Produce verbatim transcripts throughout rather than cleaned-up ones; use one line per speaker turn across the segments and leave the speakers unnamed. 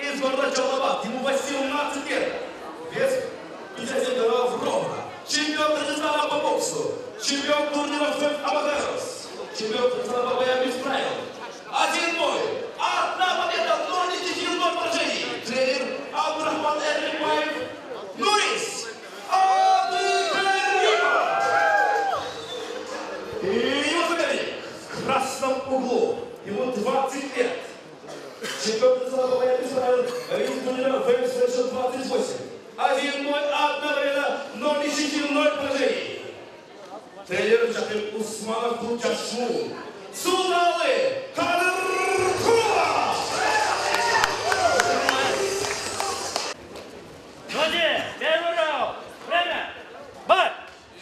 из города Чалабат. Ему восемнадцать лет. Вес пятьдесят семь килограммов ровно. Чемпион Дагестана по боксу. Чемпион турнира Фэф Аматерос. Чемпион Дагестана по боям без правил. Один бой. Одна победа. Ноль ничьих, ноль поражений. Тренер Абдурахман Эрмикбаев. Нурис Абдыкаримов. И его соперник в красном углу. Ему двадцать лет. Чемпион Дагестана по боям без правил. Ринг турнира Фэф двадцать восемь. Один бой, одна победа, ноль ничьих, ноль поражений. Тренер Джахим Усманов Кучашму. Сулалы Кадыркула.
Вроде, первый раунд. Время. Бой.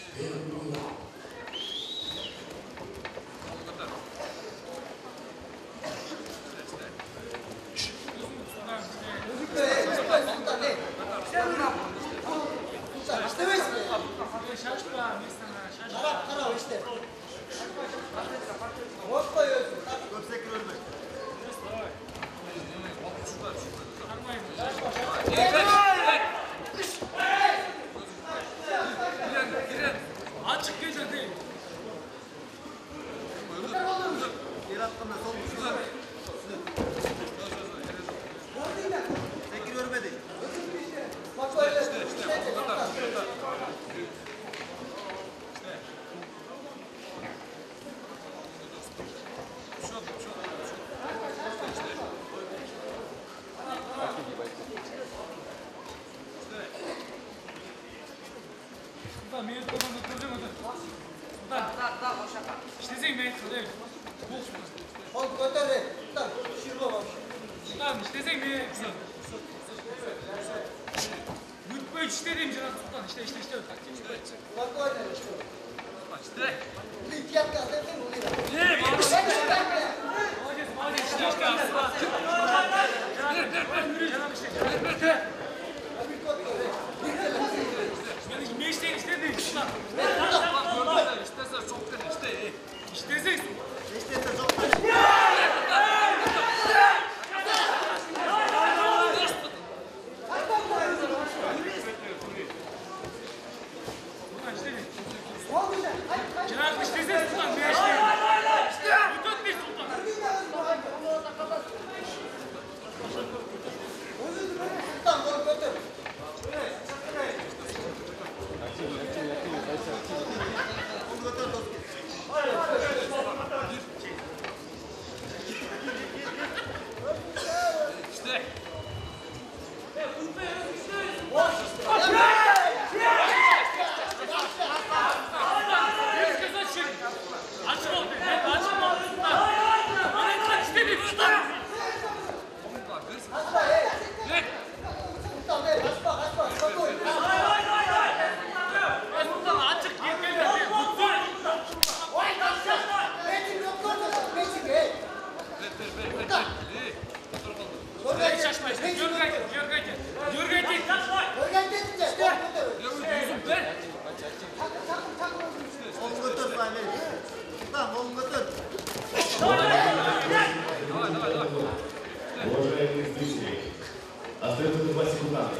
Уважаемые зрители, остается два секунда.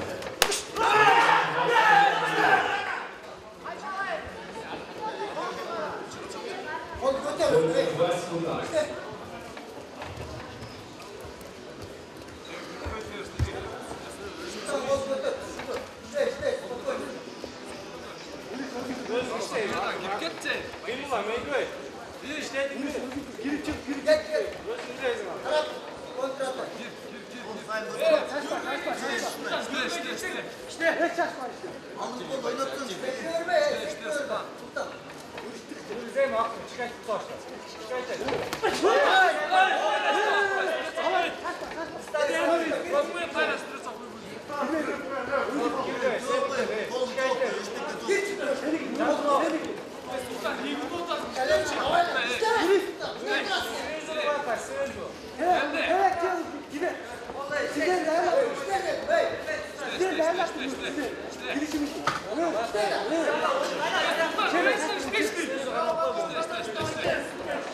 Два секунда.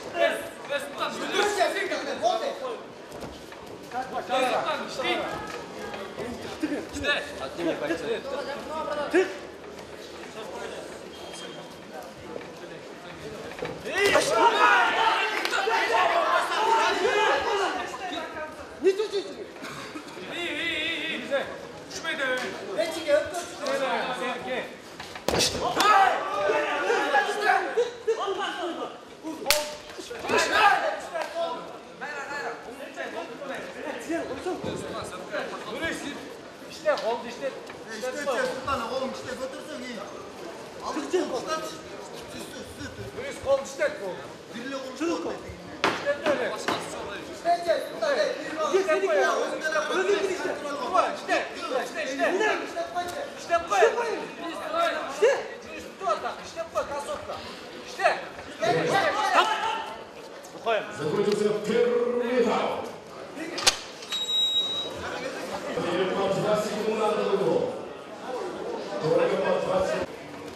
Stay.
Закончился первый раунд. Теперь по двадцать секунд надо было. Только по двадцать.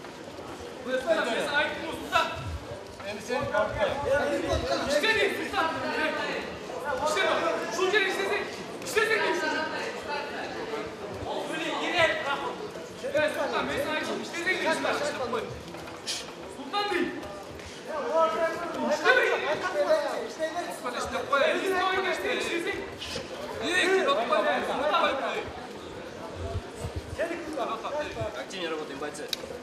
Активнее работаем, бойцы.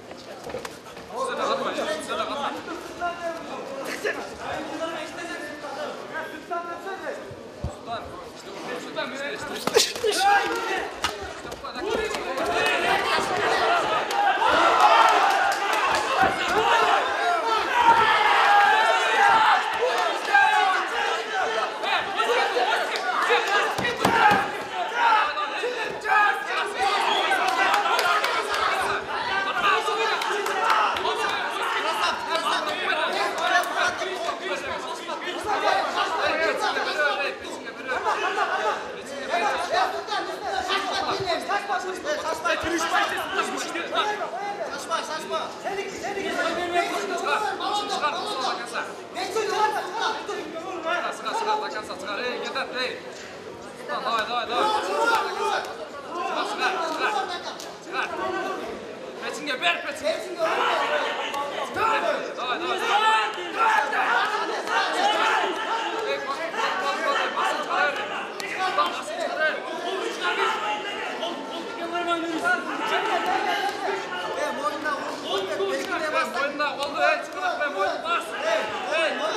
Давай, давай, давай. Сыграй, сыграй. Сыграй. Пятинге, бер, пятинге. Давай, давай, давай. Эй, бas, бas, бas, басын çıkarır. Басын çıkarır. Boynuna oldu, ey, çıkarıp ben boynuna bas. Ey, ey.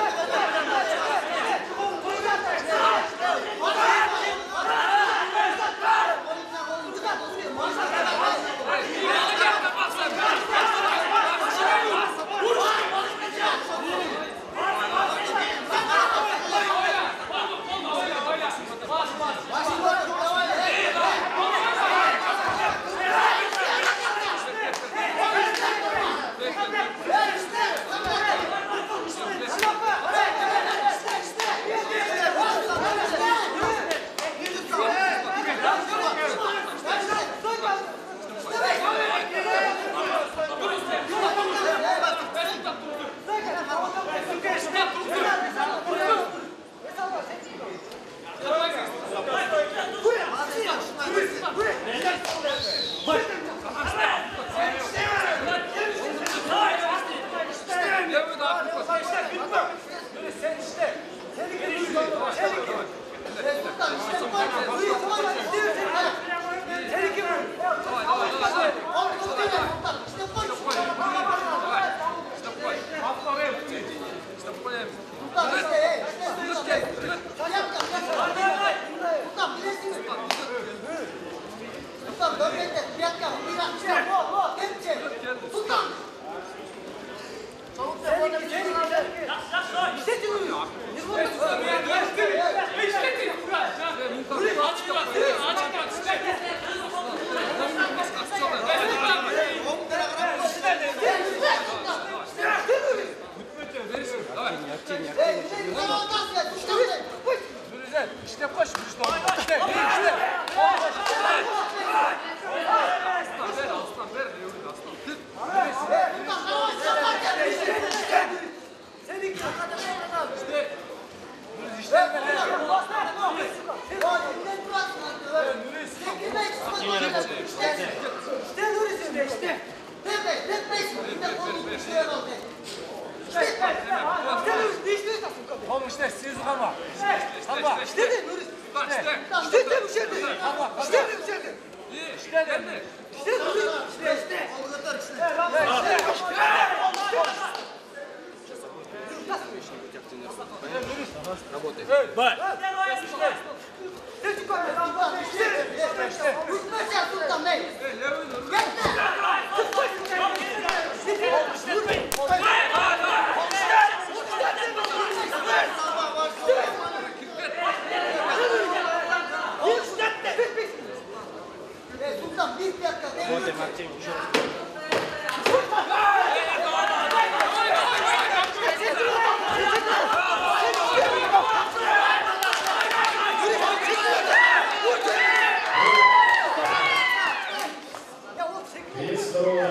Sultan işte.
İşte de bu şeydi. İşte de bu şeydi.
İyi. İşte geldi.
İşte işte işte.
Работай.
Бой!
Работай,
Максим, еще раз.
Есть второго.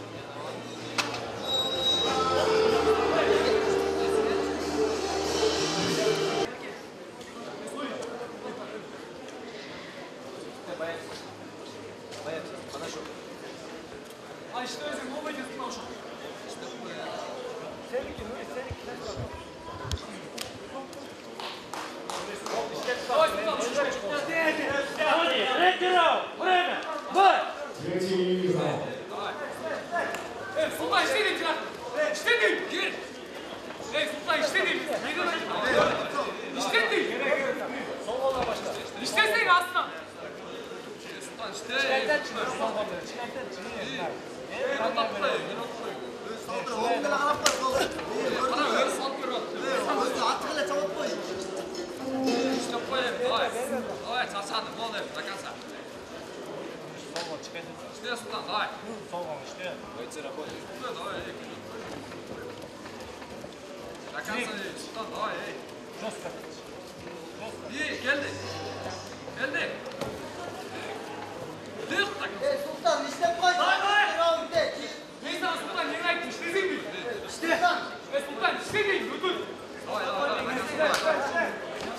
А işte özüm o bacı tutma şu.
Третий раунд! Время! Бой!
Третий раунд.
Ey Sultan işte değil ya. İşte değil. Gir. Ey Sultan işte değil. İşte değil. İşte sen aslan. Sultan işte. Bana öyle saldırıyor. İşte koyayım. Давай. Давай, сосады, молодец, до конца. Что, Султан, давай.
Бойцы работают.
Ну, давай, эй. До конца, эй, Султан, давай, эй. Эй, geldi. Geldi. Dık tak.
Sultan işte bu kadar.
Neyse Sultan, yeni ayıp işte değil mi? İşte. Ey Sultan, işte değil mi? Dur. Давай, давай, давай, до конца, давай.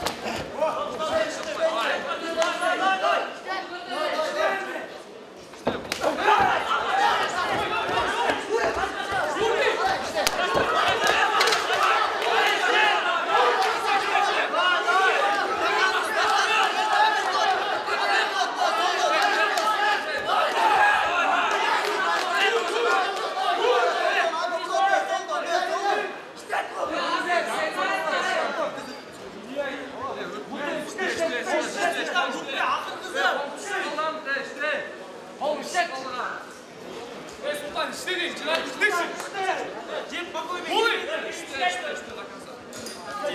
Ey Sultan, işte değil, Celal, iştesin. Ой! İşte, işte, işte, до конца. Эй,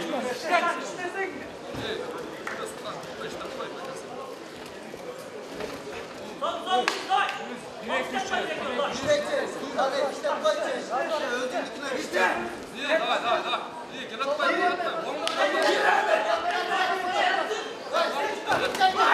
Sultan, işte, koy, до конца. İyi, давай, давай, давай. İyi, gel atma, gel atma.